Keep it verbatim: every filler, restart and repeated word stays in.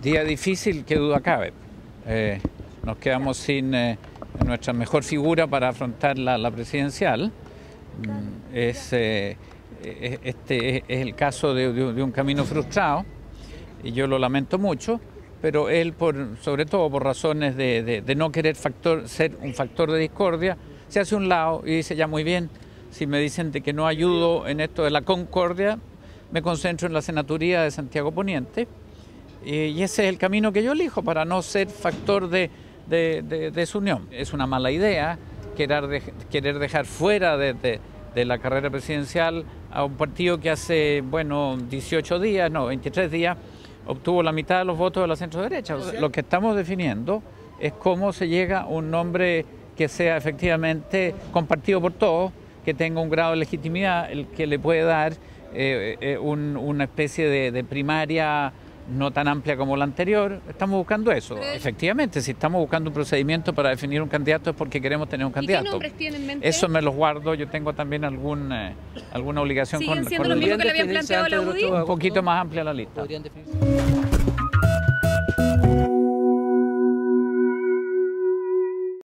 Día difícil, qué duda cabe. Eh, nos quedamos sin eh, nuestra mejor figura para afrontar la, la presidencial. Mm, es, eh, este es, es el caso de, de, de un camino frustrado y yo lo lamento mucho, pero él, por, sobre todo por razones de, de, de no querer factor, ser un factor de discordia, se hace a un lado y dice: ya, muy bien, si me dicen de que no ayudo en esto de la concordia, me concentro en la senaturía de Santiago Poniente. Y ese es el camino que yo elijo para no ser factor de, de, de, de su unión. Es una mala idea querer, de, querer dejar fuera de, de, de la carrera presidencial a un partido que hace, bueno, dieciocho días, no, veintitrés días, obtuvo la mitad de los votos de la centro-derecha. O sea, lo que estamos definiendo es cómo se llega a un nombre que sea efectivamente compartido por todos, que tenga un grado de legitimidad, el que le puede dar eh, eh, un, una especie de, de primaria no tan amplia como la anterior. Estamos buscando eso. Pero efectivamente, si estamos buscando un procedimiento para definir un candidato es porque queremos tener un candidato. ¿Y qué nombres tienen en mente? Eso me los guardo. Yo tengo también algún, eh, alguna obligación con... ¿Siguen siendo con los mismos que le habían planteado a la U D I? Un poquito más amplia la lista.